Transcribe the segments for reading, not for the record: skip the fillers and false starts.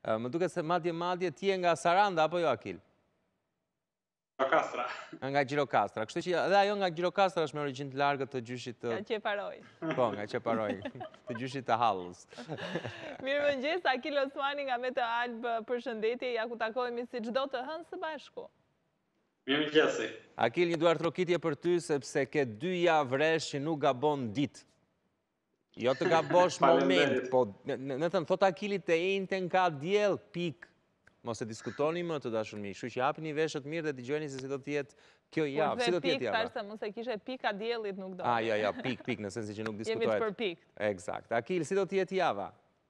Më duket se madje ti je nga Saranda apo jo Akil? Gjirokastra. Nga Gjirokastra. Kështu që edhe ajo nga Gjirokastra është me origjinë të largët të gjyshit të... Nga Qeparoj. Po, nga Qeparoj, të gjyshit të Hallës. Mirëmëngjes, Akil Osmani nga Meteo Alb, përshëndetje, ja ku takohemi si çdo të hënë së bashku. Mirëmëngjesi. Akil, një duartrokitje për ty sepse ke 2 javë resh që nuk gabon ditë. Jo të gabosh moment, po në thënë, thot Akilit të ejnëten ka djel, pik. Mos e diskutoni më të dashur miq, kështu që hapini veshët mirë dhe dëgjoni se si do të jetë kjo javë. Si do të jetë java? Pik, thashtë mos e kishe pik a diellit nuk do. Jo, pik, në sensi që nuk diskutohet. Jemi të për pik. Eksakt. Akil, si do të jetë java?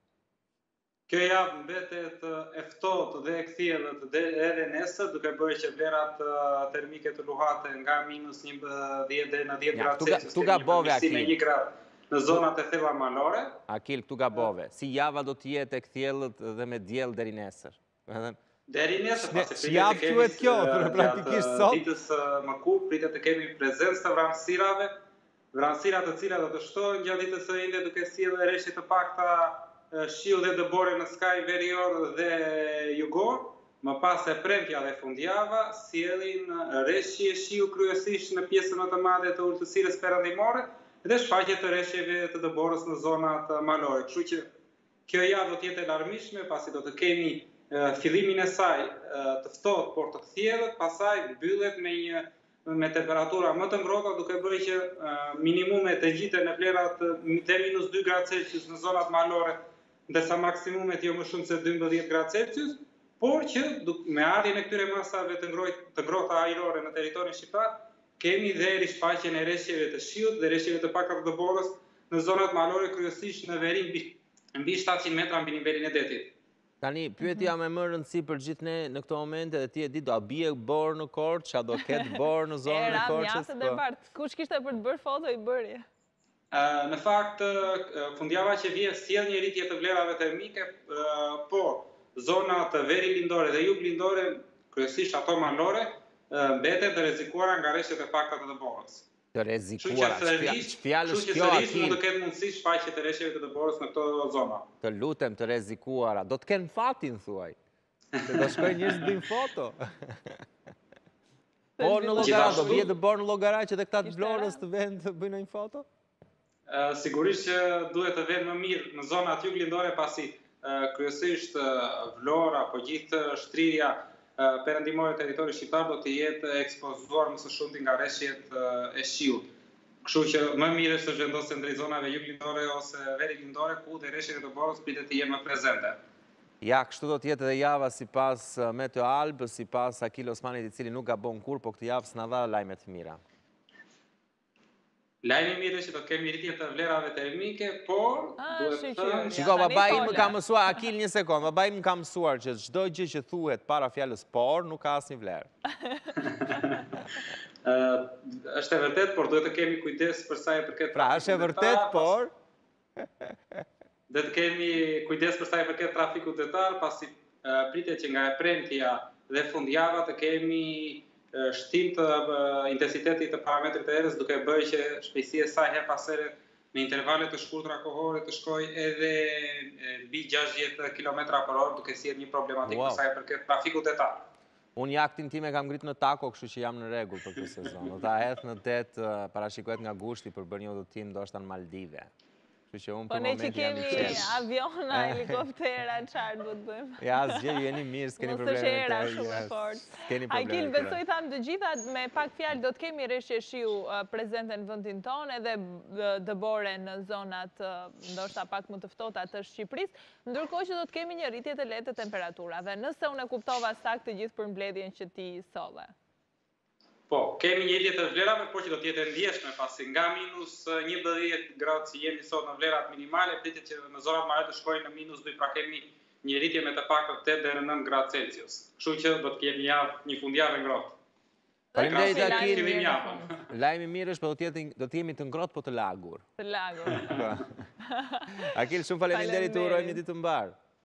Kjo javë mbetet e ftohtë dhe e kthjellët edhe nesër, duke bërë që vlerat termike të luhate nga -11 deri në 10 gradë Celsius. Tu gabove Akil. Me 1 gradë në zonat e thella malore. Akil, tu gabove. Si java do të jetë e kthjellët dhe me diell deri nesër? Deri nesër, pasi pritet të kemi kjo, praktikisht sot. Ditës mërkur pritet të kemi prezencë të vranësirave, vranësira të cilat do të shtohen gjatë ditës së ende duke sjellë rreshje të pakta shiu dhe dëbore në skaj verior dhe jugor. Më pas e premtja dhe fundjava sjellin rreshje shiu kryesisht në pjesën më të madhe të urtësirës perëndimore dhe shfaqje të rreshjeve të dëborës në zonat malore. Kështu që kjo javë do të jetë e larmishme, pasi do të kemi fillimin e saj të ftohtë por të kthjellët, pastaj mbyllet me temperatura më të ngrohta, duke bërë që minimumet e gjiten në vlerat deri -2 gradë Celsius në zonat malore, ndërsa maksimumet jo më shumë se 12 gradë Celsius, por që me ardhjen e këtyre masave të ngrohta ajrore në territorin shqiptar, kemi dhe rishfaqjen e rreshjeve të shiut dhe rreshjeve të pakta të dëborës në zonat malore, kryesisht në veri mbi 700 metra mbi nivelin e detit. Tani, pyetja me më rëndësi për gjithë ne në këto momente dhe ti e di, do a bie borë në Korçë, a do ketë borë në zonën e Korçës? Mjaft dhe Bart, kush kishte për të bërë foto i bëri? Në fakt, fundjava që vjen sjell një rritje të vlerave termike, por zonat veri lindore dhe jug lindore, kryesisht ato malore, mbetet të rrezikuara nga rreshtet e pakta të dëborës. Të rrezikuara. Fjalës kjo Akil. Mund të ketë mundësi shfaqje të rreshjeve të dëborës në këto zona. Të lutem, të rrezikuara. Do të kenë fatin thuaj. Se do shkojnë njerëz të bëjnë foto. Po në llogara do vije të bërë në llogara që edhe këta të Vlorës të vënë të bëjnë një foto? Sigurisht që duhet të vënë më mirë në zonat jug lindore, pasi kryesisht Vlora apo gjithë shtrirja perëndimore territorit shqiptar do të jetë ekspozuar më së shumti nga rreshjet e shiut. Kështu që më mirë është të zhvendosen ndaj zonave jug lindore ose veri lindore, ku dhe rreshjet e dëborës pritet të jenë më prezente. Ja, kështu do të jetë edhe java sipas Meteo Alb, sipas Akil Osmanit, i cili nuk gabon kur, po këtë javë s'na dha lajme të mira. Lajmi mirë është që do të kemi rritje të vlerave termike, por duhet të thënë... Shiko, babai im më ka mësuar, Akil, një sekond, babai im më ka mësuar që çdo gjë që thuhet para fjalës por nuk ka asnjë vlerë. Është e vërtet, por duhet të kemi kujdes për sa i përket... Pra, është e vërtet, por... Dhe të kemi kujdes për sa i përket trafikut detar, pasi pritet që nga e premtja dhe fundjava të kemi shtim të intensitetit të parametrit të erës, duke bërë që shpejtësia e saj her pas here në intervale të shkurtra kohore të shkojë edhe mbi 60 km/h, duke sjellë një problematikë për sa i përket trafikut detar. Unë jaktin time kam ngritur në tako, kështu që jam në rregull për këtë sezon. Do ta hedh në det, parashikohet nga gushti për bërë një udhëtim ndoshta në Maldive. Po ne që kemi aviona, helikoptera, çfarë do të bëjmë? Ja, asgjë, jeni mirë, s'keni probleme. Mos është era shumë e fortë. Akil, besoj tham të gjitha, me pak fjalë do të kemi rreshje shiu prezente në vendin tonë, edhe dëbore në zonat ndoshta pak më të ftohta të Shqipërisë, ndërkohë që do të kemi një rritje të lehtë të temperaturave. Nëse unë e kuptova saktë të gjithë përmbledhjen që ti solle. Po, kemi një rritje të vlerave, por që do të jetë e ndjeshme, pasi nga -11 gradë që jemi sot në vlerat minimale, pritet që në zonat malore të shkojnë në -2, pra kemi një rritje me të paktën 8 deri në 9 gradë Celsius. Kështu që do të kemi një fundjavë ngrohtë. Faleminderit Akil. Lajmi mirë është, por do të jemi të ngrohtë, po të lagur. Të lagur. Akil, shumë faleminderit, të urojmë një ditë të mbar.